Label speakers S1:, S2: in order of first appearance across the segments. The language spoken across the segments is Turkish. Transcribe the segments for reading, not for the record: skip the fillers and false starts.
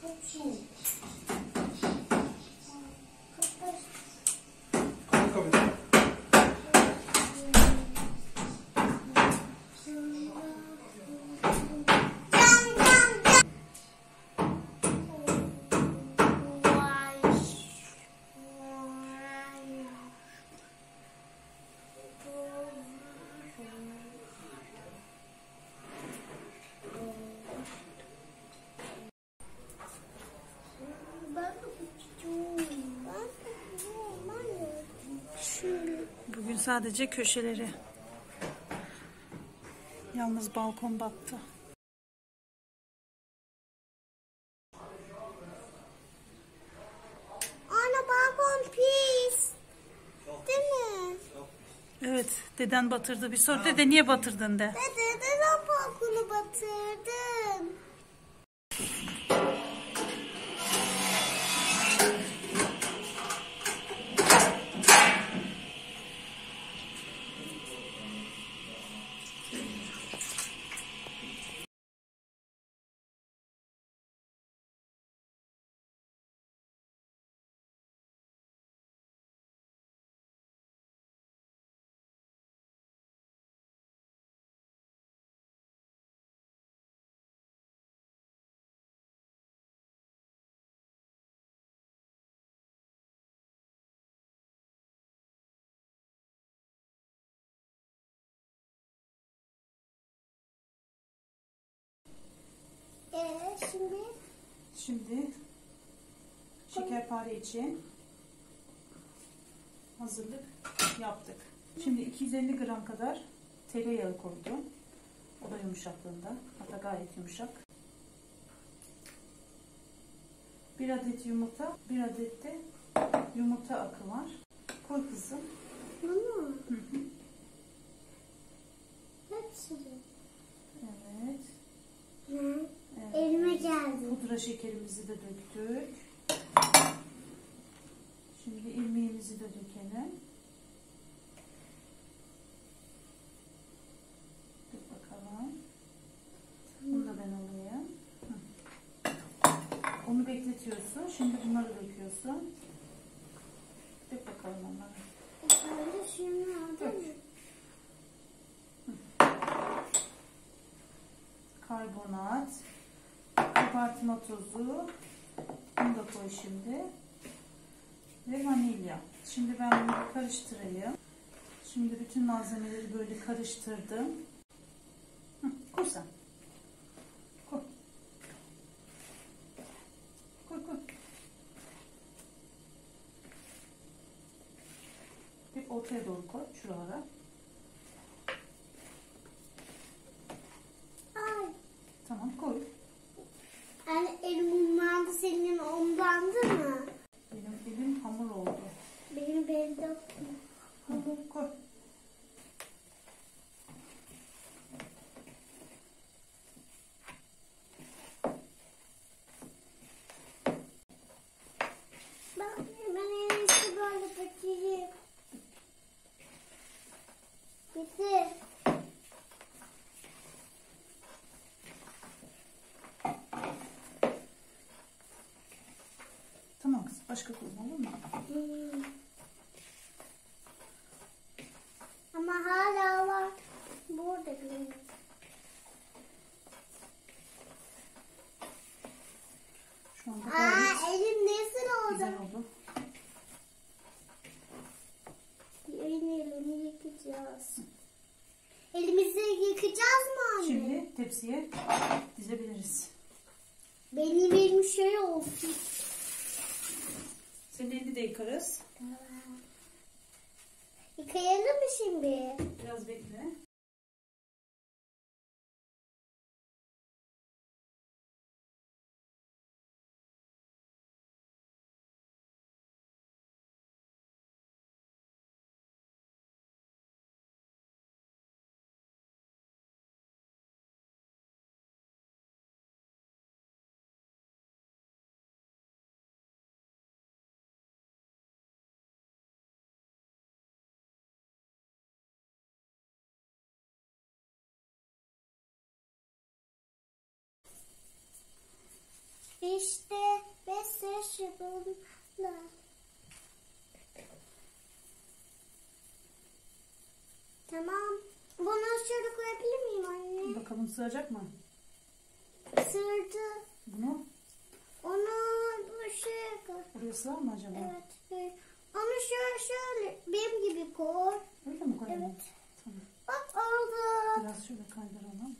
S1: Bugün sadece köşeleri. Yalnız balkon battı.
S2: Anne balkon pis. Değil mi?
S1: Evet, deden batırdı. Bir sor dede niye batırdın de.
S2: Dede neden balkonu batırdın?
S1: Şimdi şekerpare için hazırlık yaptık. Şimdi 250 gram kadar tereyağı koydum. O da yumuşaklığında. Hatta gayet yumuşak. 1 adet yumurta, 1 adet de yumurta akı var. Koy kızım.
S2: Mama.
S1: Hı hı.
S2: Hepsini.
S1: Evet.
S2: Evet.
S1: Evet.
S2: Elime geldi.
S1: Pudra şekerimizi de döktük. Şimdi irmiğimizi de dökelim. Dur bakalım. Bunu da ben alayım. Onu bekletiyorsun. Şimdi bunları döküyorsun. Dök bakalım onları.
S2: Böyle şunu
S1: Dök.
S2: aldın mı?
S1: Karbonat, kabartma tozu, bunu da koy şimdi ve vanilya. Şimdi ben bunu karıştırayım. Şimdi bütün malzemeleri böyle karıştırdım. Koy sen. Koy. Koy koy. Hep ortaya doğru koy, şuralara.
S2: Ay.
S1: Tamam koy.
S2: Yani elim umlandı, senin umlandı mı?
S1: Benim elim hamur oldu.
S2: Benim elimde
S1: Hamur koy.
S2: Ben en iyisi böyle bitireyim. Bitir.
S1: Tamam kız, başka koyma olur mu?
S2: Ama hala var. Burada bir.
S1: Şu anda gayet
S2: Elim nasıl
S1: güzel
S2: oldu?
S1: oldu.
S2: Elimi yıkayacağız. Elimizi yıkayacağız mı anne?
S1: Şimdi tepsiye dizebiliriz.
S2: Benim elim şöyle olsun.
S1: Senin elini de yıkarız.
S2: Yıkayalım mı şimdi?
S1: Biraz bekle.
S2: İşte ve saçı bununla. Tamam. Bunu şöyle koyabilir miyim anne?
S1: Bakalım sığacak mı?
S2: Sığdı.
S1: Bunu
S2: Onu bu şeye koy.
S1: buraya sığar mı acaba?
S2: Evet. Evet. Onu şöyle benim gibi koy.
S1: Öyle mi koyalım?
S2: Evet.
S1: Tamam.
S2: Bak oldu.
S1: Biraz şöyle kaydıralım.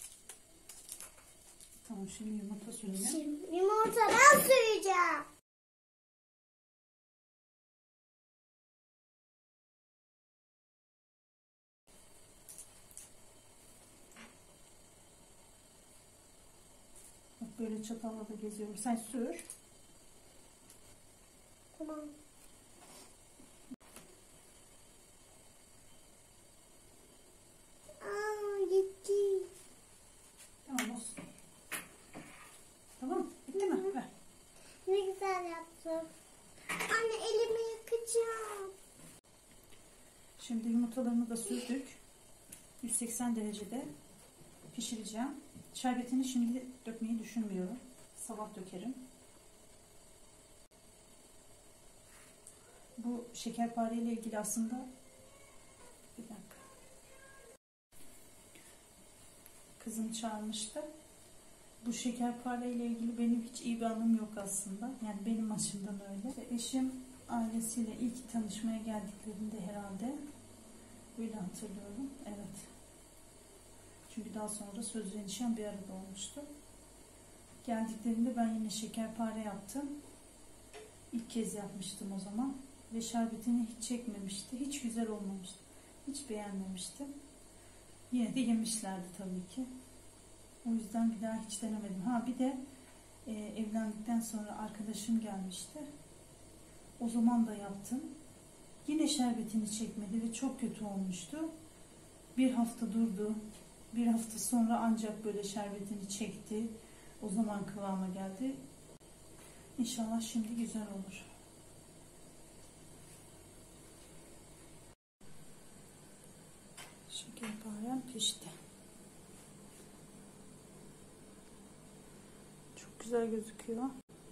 S1: Tamam, şimdi yumurta suyunu.
S2: Şimdi yumurtadan süreceğim.
S1: Bak böyle çatalla da geziyorum. Sen sür.
S2: Tamam. Aa, gitti.
S1: Tamam olsun. Tamam. Bitti mi? Ver.
S2: Ne güzel yaptım. Anne elimi yıkayacağım.
S1: Şimdi yumurtalarını da sürdük. 180 derecede pişireceğim. Şerbetini şimdi dökmeyi düşünmüyorum. Sabah dökerim. Bu şekerpare ile ilgili aslında bir dakika. Kızım çağırmıştı. Bu şekerpare ile ilgili benim hiç iyi bir anım yok aslında. Yani benim açımdan öyle. Eşim ailesiyle ilk tanışmaya geldiklerinde herhalde öyle hatırlıyorum. Evet. Çünkü daha sonra sözlü nişan bir arada olmuştu. Geldiklerinde ben yine şekerpare yaptım. İlk kez yapmıştım o zaman. Ve şerbetini hiç çekmemişti. Hiç güzel olmamıştı. Hiç beğenmemiştim. Yine de yemişlerdi tabii ki. O yüzden bir daha hiç denemedim. Ha bir de evlendikten sonra arkadaşım gelmişti. O zaman da yaptım. Yine şerbetini çekmedi ve çok kötü olmuştu. Bir hafta durdu. Bir hafta sonra ancak böyle şerbetini çekti. O zaman kıvama geldi. İnşallah şimdi güzel olur. Şekerparem pişti. Çok güzel gözüküyor.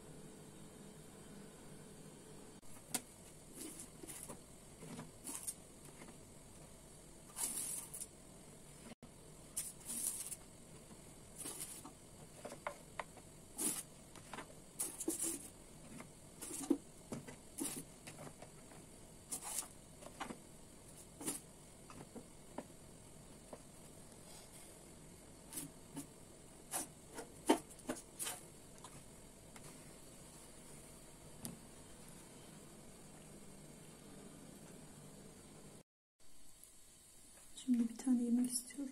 S1: Şimdi bir tane yemek istiyorum.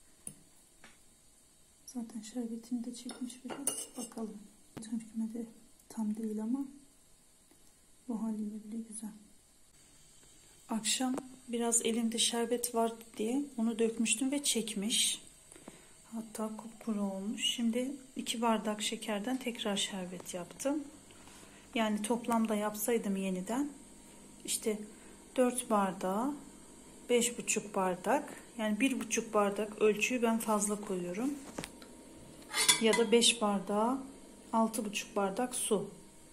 S1: Zaten şerbetini de çekmiş biraz. Bakalım. Tepkime de tam değil ama bu haliyle bile güzel. Akşam biraz elimde şerbet var diye onu dökmüştüm ve çekmiş. Hatta kupkuru olmuş. Şimdi 2 bardak şekerden tekrar şerbet yaptım. Yani toplamda yapsaydım yeniden işte 4 bardağa 5,5 bardak, yani 1,5 bardak ölçüyü ben fazla koyuyorum. Ya da 5 bardağa 6,5 bardak su.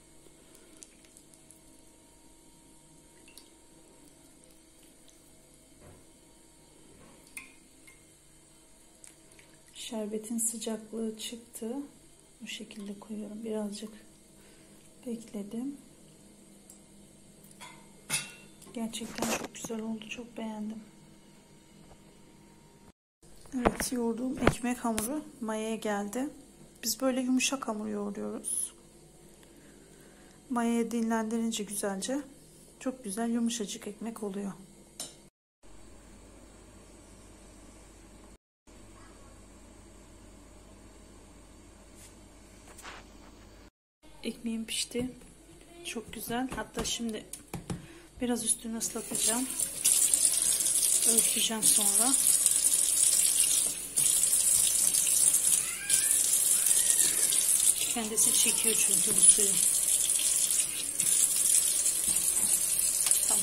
S1: Şerbetin sıcaklığı çıktı. Bu şekilde koyuyorum. Birazcık bekledim. Gerçekten çok güzel oldu. Çok beğendim. Evet, yoğurduğum ekmek hamuru mayaya geldi. Biz böyle yumuşak hamur yoğuruyoruz. Mayaya dinlendirince güzelce çok güzel yumuşacık ekmek oluyor. Ekmeğim pişti. Çok güzel. Hatta şimdi biraz üstünü ıslatacağım. Ölçeceğim sonra. Kendisi çekiyor çünkü bu suyu. Tamam.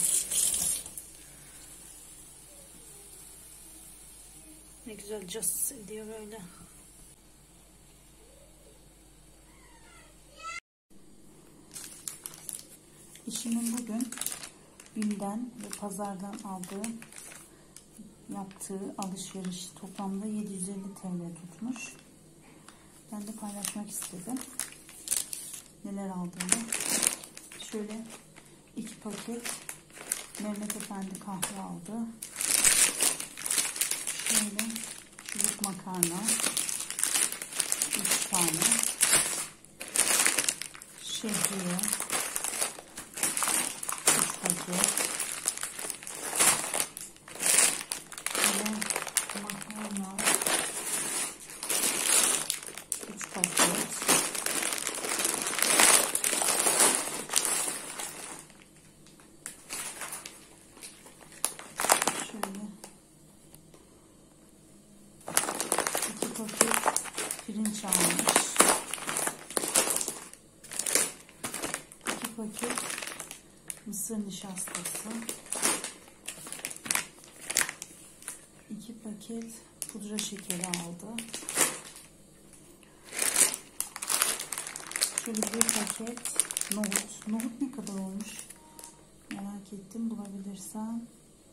S1: Ne güzel cız ediyor böyle. Eşimin bugün BİM'den ve pazardan yaptığı alışveriş toplamda 750 TL tutmuş. Ben de paylaşmak istedim neler aldığımı. Şöyle 2 paket Mehmet Efendi kahve aldı. Şöyle çubuk makarna 3 tane. Şehriye 3 paket. Yine makarna 3 paket. Şöyle 2 paket pirinç almış. 2 paket mısır nişastası. 2 paket pudra şekeri aldı. Şöyle 1 paket nohut. Nohut ne kadar olmuş? Merak ettim, bulabilirsem.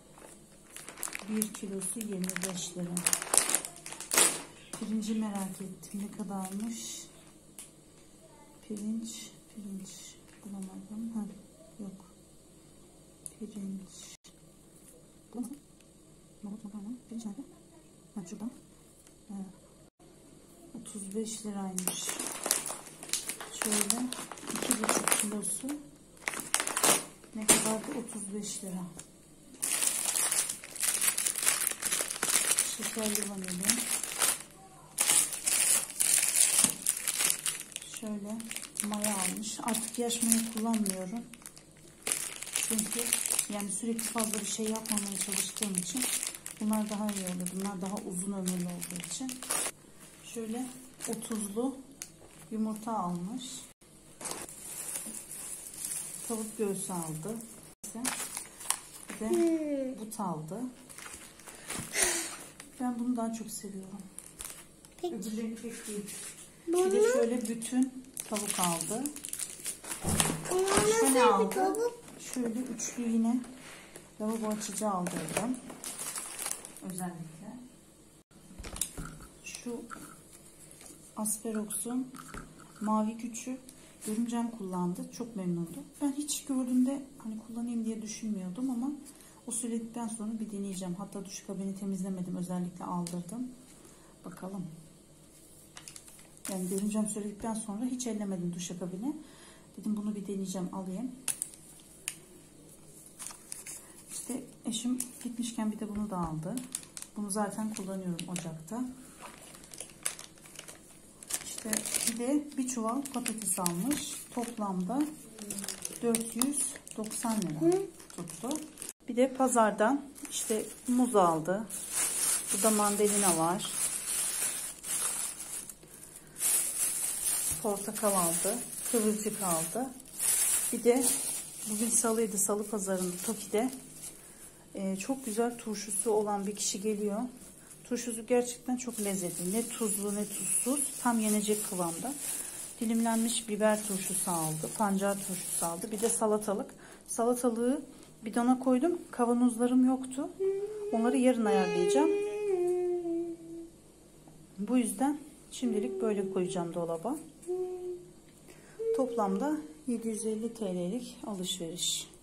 S1: 1 kilosu 25 lira. Pirinci merak ettim. Ne kadarmış? Pirinç bulamadım. Ha, yok. Pirinç. Bulamadım. Nohut makarna. Pirinç nerede? Ha, şurada. 35 liraymış. Şöyle 2,5 kilosu ne kadar da 35 lira. Şekerli vanilya. Şöyle maya almış. Artık yaş maya kullanmıyorum. Çünkü yani sürekli fazla bir şey yapmamaya çalıştığım için bunlar daha iyi oluyor. Bunlar daha uzun ömürlü olduğu için. Şöyle 30'lu yumurta almış. Tavuk göğsü aldı. Bir de but aldı. Ben bunu daha çok seviyorum.
S2: Peki.
S1: Öbürlerini pek değil. Bir de şöyle bütün tavuk aldı. Şöyle aldı. Şöyle üçlü yine lavabo açıcı aldırdım. Özellikle. Şu Asperox'un mavi gücü görümcem kullandı. Çok memnundu. Ben hiç gördüğümde hani kullanayım diye düşünmüyordum ama o söyledikten sonra bir deneyeceğim. Hatta duşakabini temizlemedim. Özellikle aldırdım. Bakalım. Yani görümcem söyledikten sonra hiç ellemedim duşakabini. Dedim bunu bir deneyeceğim, alayım. İşte eşim gitmişken bir de bunu da aldı. Bunu zaten kullanıyorum ocakta. İşte bir de bir çuval patates almış. Toplamda 490 lira tuttu. Bir de pazardan işte muz aldı. Burada mandalina var. Portakal aldı. Kıvırcık aldı. Bir de bugün salıydı. Salı pazarında Toki'de çok güzel turşusu olan bir kişi geliyor. Turşusu gerçekten çok lezzetli. Ne tuzlu ne tuzsuz. Tam yenecek kıvamda. Dilimlenmiş biber turşusu aldı. Pancar turşusu aldı. Bir de salatalık. Salatalığı bidona koydum. Kavanozlarım yoktu. Onları yarın ayarlayacağım. Bu yüzden şimdilik böyle koyacağım dolaba. Toplamda 750 TL'lik alışveriş.